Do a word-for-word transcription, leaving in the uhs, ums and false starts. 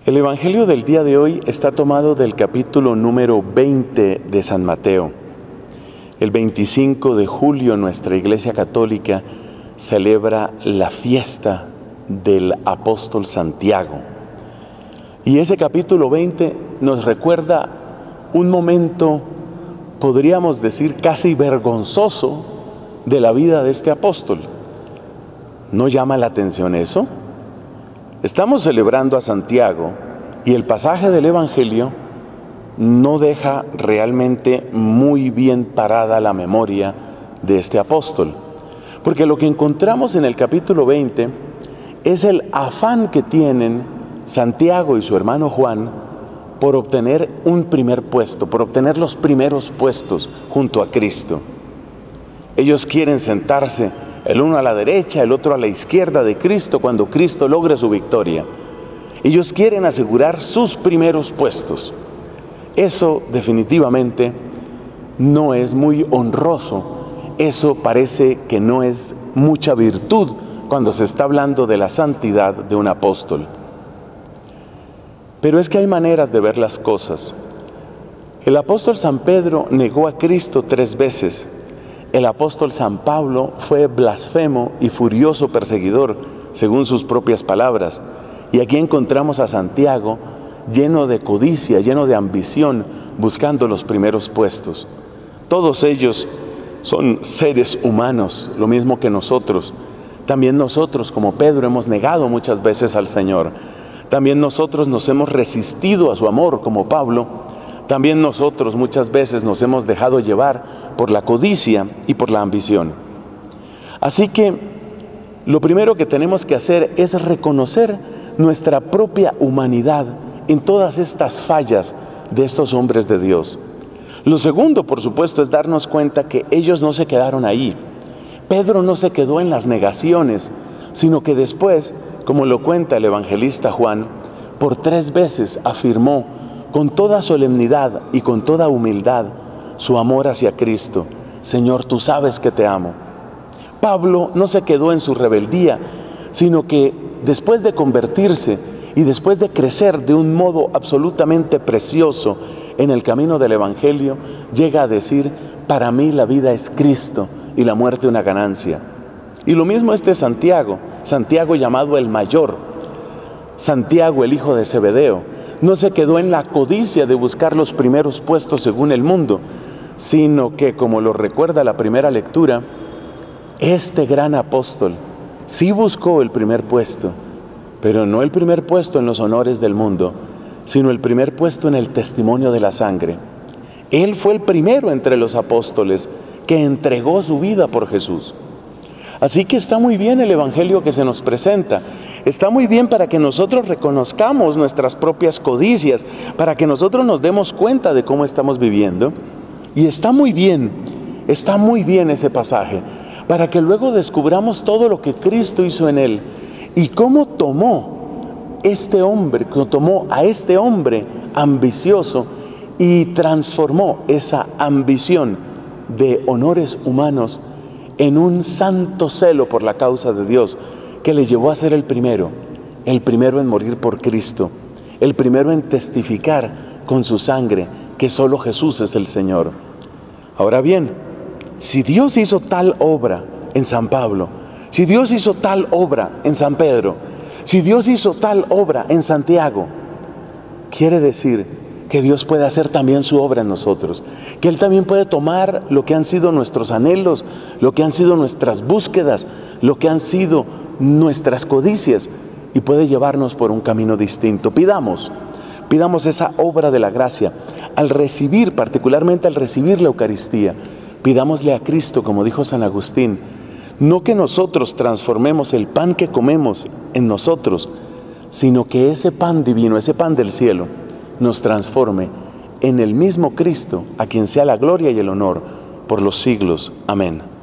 El Evangelio del día de hoy está tomado del capítulo número veinte de San Mateo. El veinticinco de julio nuestra Iglesia Católica celebra la fiesta del apóstol Santiago. Y ese capítulo veinte nos recuerda un momento, podríamos decir, casi vergonzoso de la vida de este apóstol. ¿No llama la atención eso? Estamos celebrando a Santiago y el pasaje del Evangelio no deja realmente muy bien parada la memoria de este apóstol. Porque lo que encontramos en el capítulo veinte es el afán que tienen Santiago y su hermano Juan por obtener un primer puesto, por obtener los primeros puestos junto a Cristo. Ellos quieren sentarse el uno a la derecha, el otro a la izquierda de Cristo cuando Cristo logre su victoria. Ellos quieren asegurar sus primeros puestos. Eso definitivamente no es muy honroso. Eso parece que no es mucha virtud cuando se está hablando de la santidad de un apóstol. Pero es que hay maneras de ver las cosas. El apóstol San Pedro negó a Cristo tres veces. El apóstol San Pablo fue blasfemo y furioso perseguidor, según sus propias palabras. Y aquí encontramos a Santiago lleno de codicia, lleno de ambición, buscando los primeros puestos. Todos ellos son seres humanos, lo mismo que nosotros. También nosotros, como Pedro, hemos negado muchas veces al Señor. También nosotros nos hemos resistido a su amor, como Pablo. También nosotros muchas veces nos hemos dejado llevar por la codicia y por la ambición. Así que lo primero que tenemos que hacer es reconocer nuestra propia humanidad en todas estas fallas de estos hombres de Dios. Lo segundo, por supuesto, es darnos cuenta que ellos no se quedaron ahí. Pedro no se quedó en las negaciones, sino que después, como lo cuenta el evangelista Juan, por tres veces afirmó con toda solemnidad y con toda humildad su amor hacia Cristo. Señor, tú sabes que te amo. Pablo no se quedó en su rebeldía, sino que después de convertirse y después de crecer de un modo absolutamente precioso en el camino del Evangelio, llega a decir: para mí la vida es Cristo y la muerte una ganancia. Y lo mismo este Santiago, Santiago llamado el mayor, Santiago el hijo de Zebedeo, no se quedó en la codicia de buscar los primeros puestos según el mundo, sino que, como lo recuerda la primera lectura, este gran apóstol sí buscó el primer puesto, pero no el primer puesto en los honores del mundo, sino el primer puesto en el testimonio de la sangre. Él fue el primero entre los apóstoles que entregó su vida por Jesús. Así que está muy bien el evangelio que se nos presenta. Está muy bien para que nosotros reconozcamos nuestras propias codicias, para que nosotros nos demos cuenta de cómo estamos viviendo. Y está muy bien, está muy bien ese pasaje, para que luego descubramos todo lo que Cristo hizo en él y cómo tomó este hombre, cómo tomó a este hombre ambicioso y transformó esa ambición de honores humanos en un santo celo por la causa de Dios, que le llevó a ser el primero, el primero en morir por Cristo, el primero en testificar con su sangre que solo Jesús es el Señor. Ahora bien, si Dios hizo tal obra en San Pablo, si Dios hizo tal obra en San Pedro, si Dios hizo tal obra en Santiago, quiere decir que Dios puede hacer también su obra en nosotros, que Él también puede tomar lo que han sido nuestros anhelos, lo que han sido nuestras búsquedas, lo que han sido nuestras codicias, y puede llevarnos por un camino distinto. Pidamos, pidamos esa obra de la gracia. Al recibir, particularmente al recibir la Eucaristía, pidámosle a Cristo, como dijo San Agustín, no que nosotros transformemos el pan que comemos en nosotros, sino que ese pan divino, ese pan del cielo, nos transforme en el mismo Cristo, a quien sea la gloria y el honor por los siglos. Amén.